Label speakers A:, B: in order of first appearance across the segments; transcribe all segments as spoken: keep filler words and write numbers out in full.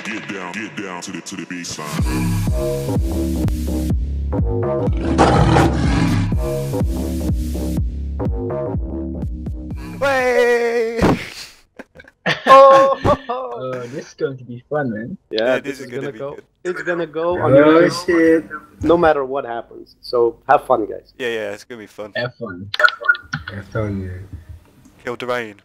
A: get down, get down to the to the baseline.
B: Way!
C: Oh!
D: Uh, this is going to be fun, man.
C: Yeah,
B: Yeah,
C: this,
B: this is
C: is
B: gonna
C: gonna
B: be
C: go.
B: good.
C: It's gonna go on your
E: Oh
C: list
E: shit.
C: no matter what happens. So have fun, guys.
B: Yeah, yeah, it's gonna be fun.
D: Have fun.
E: I told you.
B: Kill Dwayne.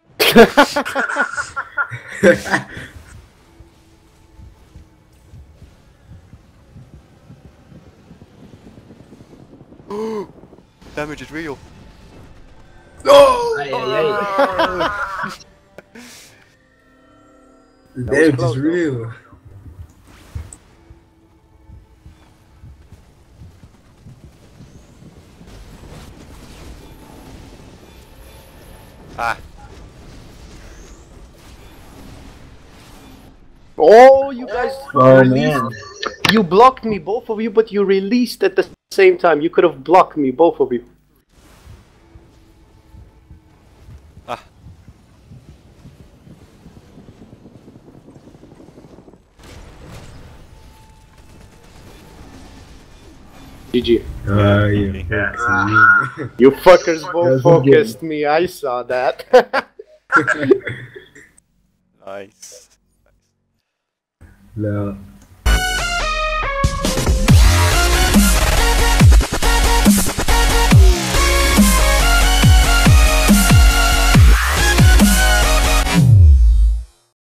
B: Damage is real.
E: No!
D: Ay, ay, ay.
E: The
C: That was
E: damage
C: close,
E: is
C: though.
E: real.
B: Ah,
C: Oh, you guys!
D: Oh
C: released-
D: man.
C: You blocked me, both of you, but you released at the same time. You could have blocked me, both of you.
B: ah.
C: G G.
E: Oh, you focusing me.
C: You fuckers both
D: That was a good
C: focused me. I saw that.
B: Nice.
E: No.